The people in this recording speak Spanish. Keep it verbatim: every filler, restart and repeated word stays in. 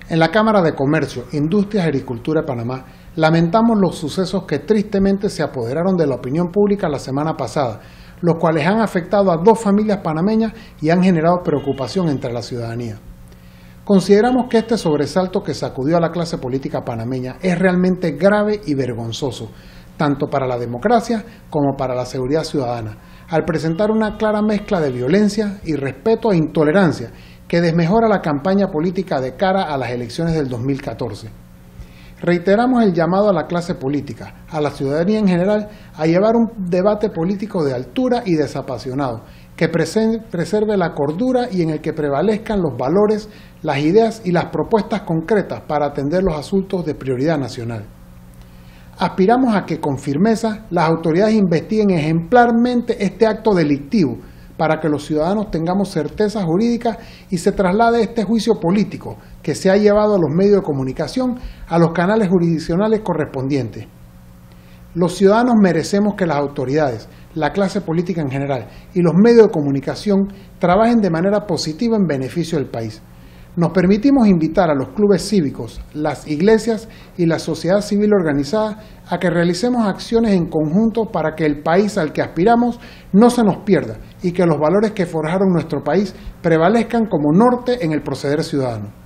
En la Cámara de Comercio, Industrias y Agricultura de Panamá, lamentamos los sucesos que tristemente se apoderaron de la opinión pública la semana pasada, los cuales han afectado a dos familias panameñas y han generado preocupación entre la ciudadanía. Consideramos que este sobresalto que sacudió a la clase política panameña es realmente grave y vergonzoso, tanto para la democracia como para la seguridad ciudadana, al presentar una clara mezcla de violencia, irrespeto e intolerancia que desmejora la campaña política de cara a las elecciones del dos mil catorce. Reiteramos el llamado a la clase política, a la ciudadanía en general, a llevar un debate político de altura y desapasionado, que preserve la cordura y en el que prevalezcan los valores, las ideas y las propuestas concretas para atender los asuntos de prioridad nacional. Aspiramos a que con firmeza las autoridades investiguen ejemplarmente este acto delictivo para que los ciudadanos tengamos certeza jurídica y se traslade este juicio político que se ha llevado a los medios de comunicación a los canales jurisdiccionales correspondientes. Los ciudadanos merecemos que las autoridades, la clase política en general y los medios de comunicación trabajen de manera positiva en beneficio del país. Nos permitimos invitar a los clubes cívicos, las iglesias y la sociedad civil organizada a que realicemos acciones en conjunto para que el país al que aspiramos no se nos pierda y que los valores que forjaron nuestro país prevalezcan como norte en el proceder ciudadano.